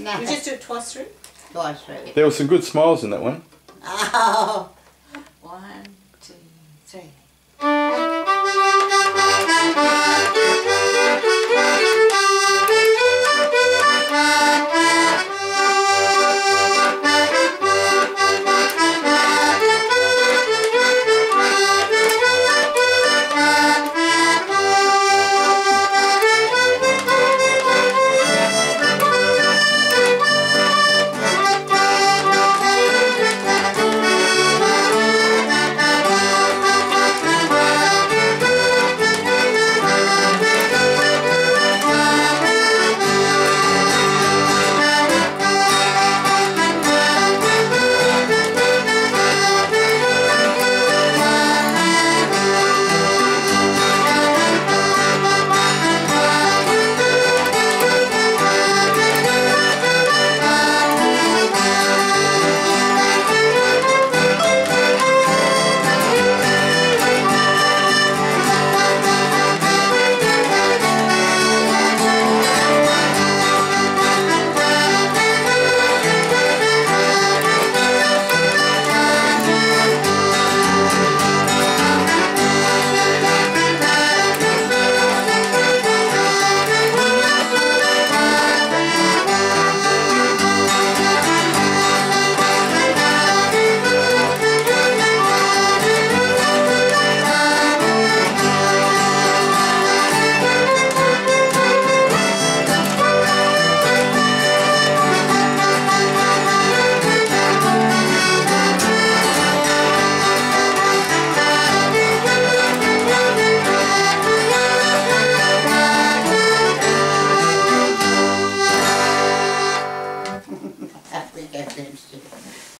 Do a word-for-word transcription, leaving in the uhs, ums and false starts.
No. We just do it twice through? Twice through. There were some good smiles in that one. Oh. One, two, three. We get them.